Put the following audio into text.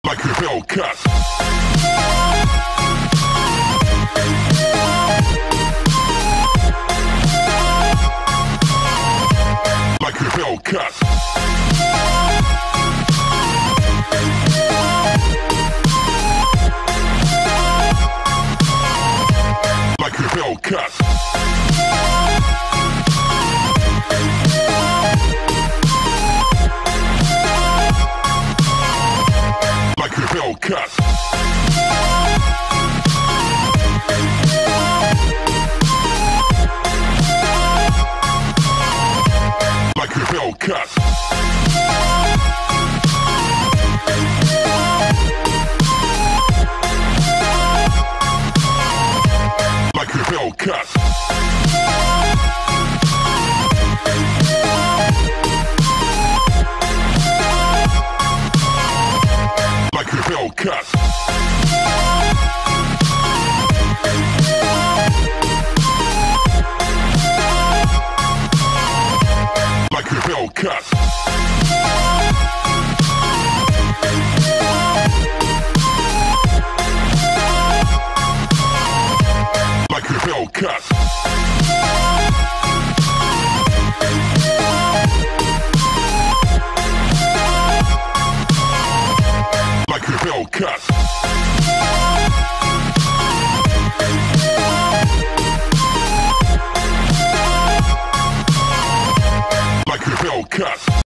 like a Hellcat. Like a Hellcat. Like a Hellcat. Like a Hellcat. Like a Hellcat. Like a Hellcat. Like a Hellcat. Like a Hellcat. Like a Hellcat. Like a Hellcat. Like a Hellcat.